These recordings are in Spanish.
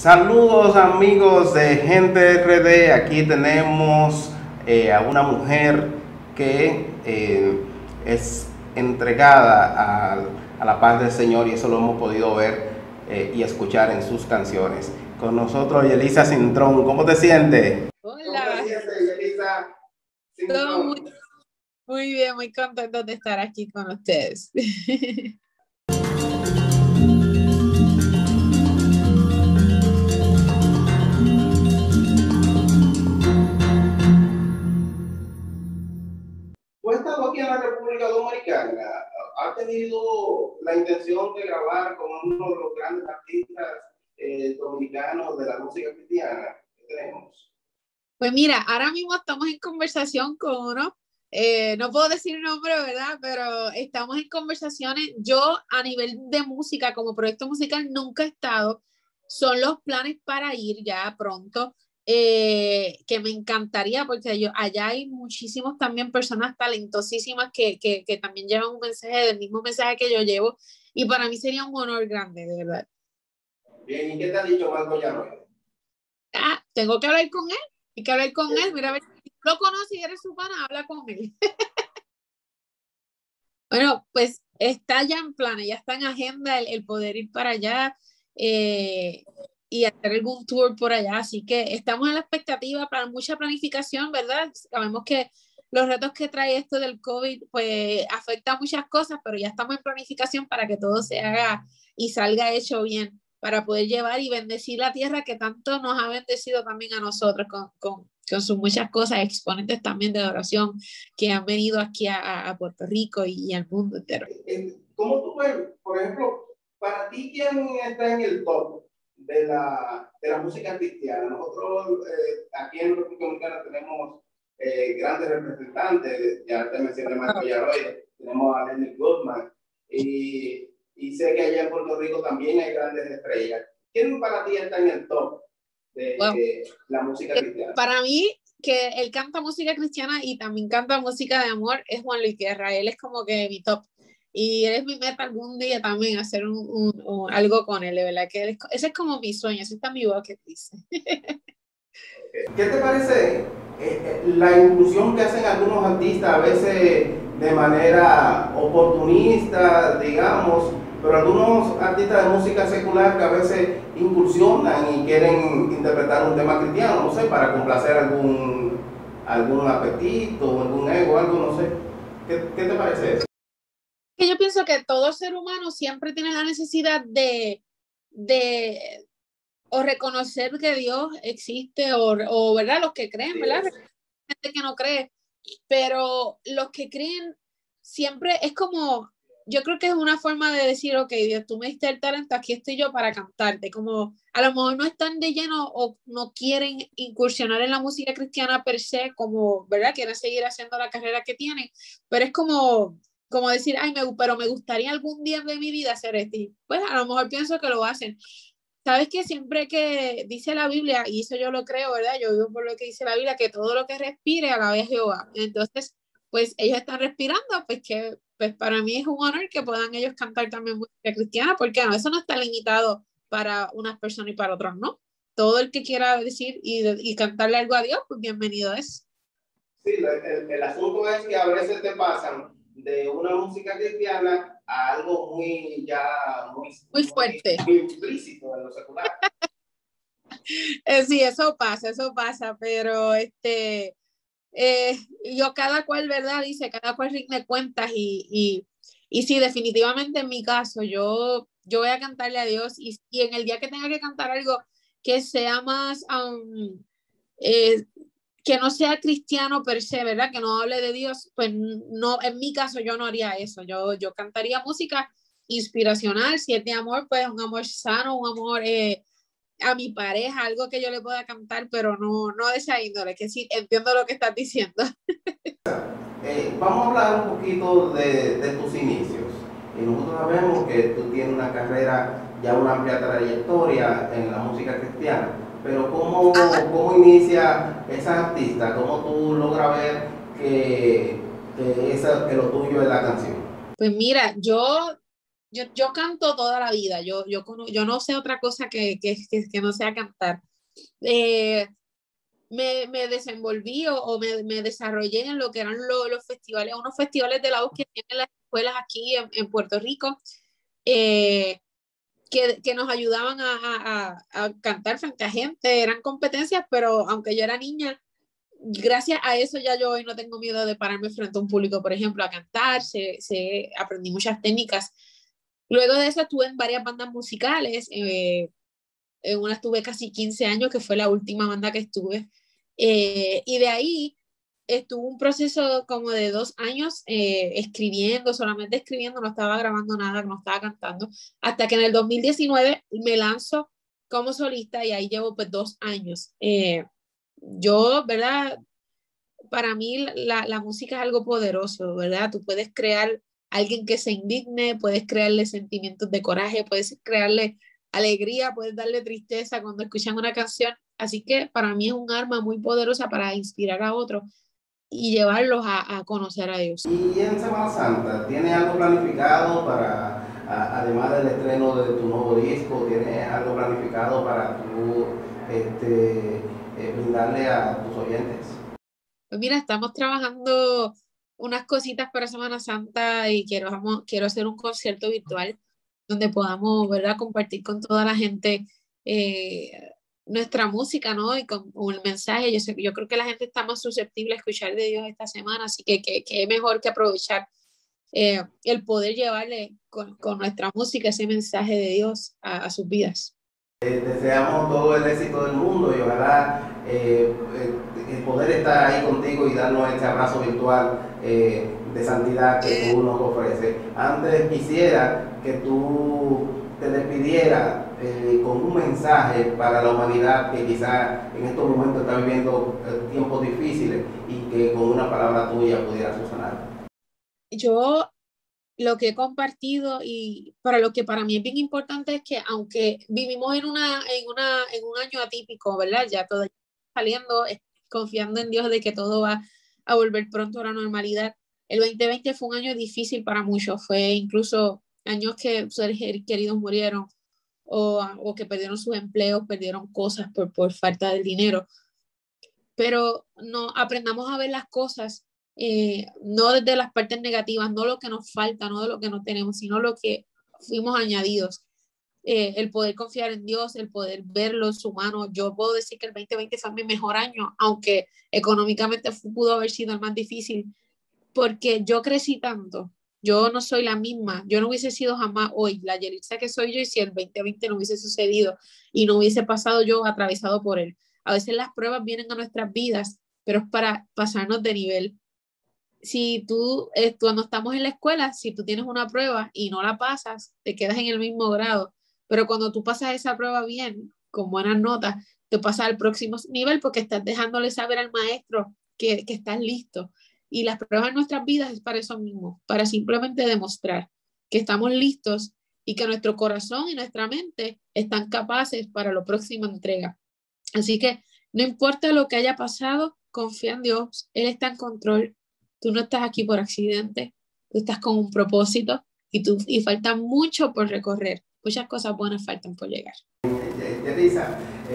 Saludos amigos de Gente RD, aquí tenemos a una mujer que es entregada a la paz del Señor y eso lo hemos podido ver y escuchar en sus canciones. Con nosotros Yelisa Cintrón, ¿cómo te sientes? ¿Cómo te Hola, sientes, Yelisa todo muy, Cintrón? muy bien, muy contento de estar aquí con ustedes. ¿Tú has estado aquí en la República Dominicana? ¿Has tenido la intención de grabar con uno de los grandes artistas dominicanos de la música cristiana que tenemos? Pues mira, ahora mismo estamos en conversación con uno, no puedo decir nombre, ¿verdad? Pero estamos en conversaciones. Yo a nivel de música, como proyecto musical, nunca he estado. Son los planes para ir ya pronto, que me encantaría porque allá hay muchísimos también personas talentosísimas que también llevan un mensaje, del mismo mensaje que yo llevo, y para mí sería un honor grande, de verdad. Bien, ¿y qué te ha dicho Marco Yaroy? Ah, tengo que hablar con él. Hay que hablar con él. Mira, a ver si lo conoce y eres su pana, habla con él. Bueno, pues está ya en planes, ya está en agenda el poder ir para allá, eh, y hacer algún tour por allá. Así que estamos en la expectativa para mucha planificación, ¿verdad? Sabemos que los retos que trae esto del COVID, pues afecta muchas cosas, pero ya estamos en planificación para que todo se haga y salga hecho bien, para poder llevar y bendecir la tierra que tanto nos ha bendecido también a nosotros con sus muchas cosas, exponentes también de oración que han venido aquí a Puerto Rico y al mundo entero. ¿Cómo tú ves, por ejemplo, para ti quién está en el top de la música cristiana? Nosotros aquí en República Dominicana tenemos grandes representantes, ya te mencioné Marco Yaroy, tenemos a Lenny Goodman, y sé que allá en Puerto Rico también hay grandes estrellas. ¿Quién para ti está en el top Wow. de la música cristiana? Para mí, que él canta música cristiana y también canta música de amor, es Juan Luis Guerra. Él es como que mi top. Y él es mi meta algún día también hacer algo con él, de verdad que ese es como mi sueño, ese está mi bucket list. ¿Qué te parece la inclusión que hacen algunos artistas, a veces de manera oportunista, digamos, pero algunos artistas de música secular que a veces incursionan y quieren interpretar un tema cristiano, no sé, para complacer algún apetito, algún ego, algo, no sé? ¿Qué te parece eso? Que yo pienso que todo ser humano siempre tiene la necesidad de o reconocer que Dios existe, o ¿verdad? Los que creen, Sí, ¿verdad? Gente que no cree, pero los que creen siempre es como, yo creo que es una forma de decir, ok, Dios, tú me diste el talento, aquí estoy yo para cantarte, como a lo mejor no están de lleno o no quieren incursionar en la música cristiana per se, como, ¿verdad? Quieren seguir haciendo la carrera que tienen, pero es como decir, ay, pero me gustaría algún día de mi vida hacer esto. Y pues a lo mejor pienso que lo hacen. Sabes que siempre que dice la Biblia, y eso yo lo creo, ¿verdad? Yo vivo por lo que dice la Biblia, que todo lo que respire alabe a Jehová. Entonces, pues ellos están respirando, pues que pues para mí es un honor que puedan ellos cantar también música cristiana, porque no, eso no está limitado para unas personas y para otras, ¿no? Todo el que quiera decir y cantarle algo a Dios, pues bienvenido es. sí, el asunto es que a veces te pasan de una música cristiana a algo muy ya Muy fuerte. muy implícito en lo secular. Sí, eso pasa, pero yo cada cual, ¿verdad? Dice, cada cual rinde cuentas y sí, definitivamente en mi caso, yo voy a cantarle a Dios y en el día que tenga que cantar algo que sea más, eh, que no sea cristiano per se, ¿verdad? Que no hable de Dios, pues no, en mi caso yo no haría eso, yo cantaría música inspiracional, si es de amor, pues un amor sano, un amor a mi pareja, algo que yo le pueda cantar, pero no de esa índole, que sí, entiendo lo que estás diciendo. Vamos a hablar un poquito de tus inicios. Y nosotros sabemos que tú tienes una carrera, ya una amplia trayectoria en la música cristiana, pero ¿cómo inicia esa artista? ¿Cómo tú logras ver que lo tuyo es la canción? Pues mira, yo yo canto toda la vida, yo no sé otra cosa que no sea cantar. Me desenvolví o me desarrollé en lo que eran los festivales, unos festivales de la voz que tienen las escuelas aquí en Puerto Rico, que nos ayudaban a cantar frente a gente, eran competencias, pero aunque yo era niña, gracias a eso ya yo hoy no tengo miedo de pararme frente a un público, por ejemplo, a cantar, aprendí muchas técnicas. Luego de eso estuve en varias bandas musicales, en una estuve casi 15 años, que fue la última banda que estuve, y de ahí estuvo un proceso como de 2 años escribiendo, solamente escribiendo, no estaba grabando nada, no estaba cantando, hasta que en el 2019 me lanzo como solista y ahí llevo pues 2 años. Yo, ¿verdad? Para mí la música es algo poderoso, ¿verdad? Tú puedes crear a alguien que se indigne, puedes crearle sentimientos de coraje, puedes crearle alegría, puedes darle tristeza cuando escuchan una canción. Así que para mí es un arma muy poderosa para inspirar a otros y llevarlos a conocer a Dios. Y en Semana Santa, ¿tienes algo planificado para, además del estreno de tu nuevo disco, tienes algo planificado para tú brindarle a tus oyentes? Pues mira, estamos trabajando unas cositas para Semana Santa y quiero hacer un concierto virtual donde podamos, ¿verdad?, compartir con toda la gente eh, nuestra música, ¿no? Y con el mensaje. Yo creo que la gente está más susceptible a escuchar de Dios esta semana, así que mejor que aprovechar el poder llevarle con nuestra música ese mensaje de Dios a sus vidas. Deseamos todo el éxito del mundo y ojalá el poder estar ahí contigo y darnos este abrazo virtual de santidad que tú nos ofreces. Antes quisiera que tú te despidieras con un mensaje para la humanidad que quizás en estos momentos está viviendo tiempos difíciles y que con una palabra tuya pudiera subsanar. Yo lo que he compartido y para lo que para mí es bien importante es que aunque vivimos en un año atípico, ¿verdad? Ya todo está saliendo, confiando en Dios de que todo va a volver pronto a la normalidad. El 2020 fue un año difícil para muchos, fue incluso años que seres queridos murieron o que perdieron sus empleos, perdieron cosas por falta de dinero, pero no aprendamos a ver las cosas no desde las partes negativas, no lo que nos falta, no de lo que no tenemos, sino lo que fuimos añadidos. El poder confiar en Dios, el poder verlo en su mano. Yo puedo decir que el 2020 fue mi mejor año, aunque económicamente pudo haber sido el más difícil, porque yo crecí tanto. Yo no soy la misma, yo no hubiese sido jamás hoy la Yelitza que soy yo y si el 2020 no hubiese sucedido y no hubiese pasado yo atravesado por él. A veces las pruebas vienen a nuestras vidas, pero es para pasarnos de nivel. Si tú, cuando estamos en la escuela, si tú tienes una prueba y no la pasas, te quedas en el mismo grado, pero cuando tú pasas esa prueba bien, con buenas notas, te pasas al próximo nivel porque estás dejándole saber al maestro que estás listo. Y las pruebas en nuestras vidas es para eso mismo, para simplemente demostrar que estamos listos y que nuestro corazón y nuestra mente están capaces para la próxima entrega. Así que no importa lo que haya pasado, confía en Dios, Él está en control. Tú no estás aquí por accidente, tú estás con un propósito y falta mucho por recorrer. Muchas cosas buenas faltan por llegar. Yelitza,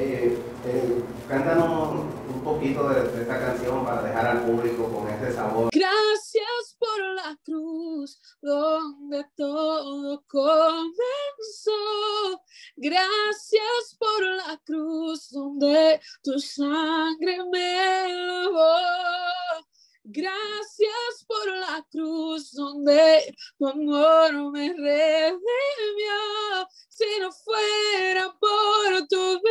cántanos un poquito de esta canción para dejar al público con ese sabor. Gracias por la cruz donde todo comenzó. Gracias por la cruz donde tu sangre me lavó. Gracias por la cruz donde tu amor me redimió. Si no fuera por tu